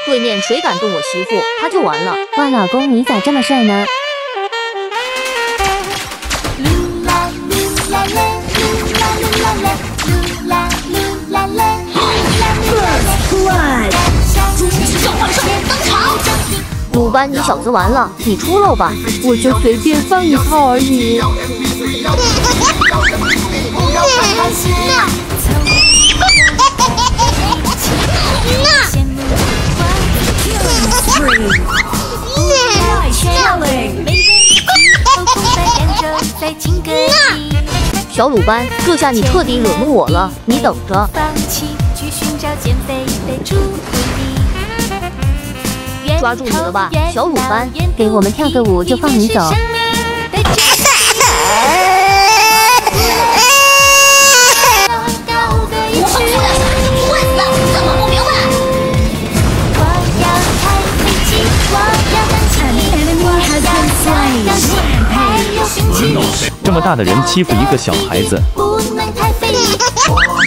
对面谁敢动我媳妇，他就完了。 哇，老公你咋这么帅呢？ 鲁班，你小子完了，你出漏吧！ 我就随便放一炮而已。 小鲁班，这下你彻底惹怒我了，你等着。抓住你了吧，小鲁班！ 给我们跳个舞就放你走。 这么大的人欺负一个小孩子。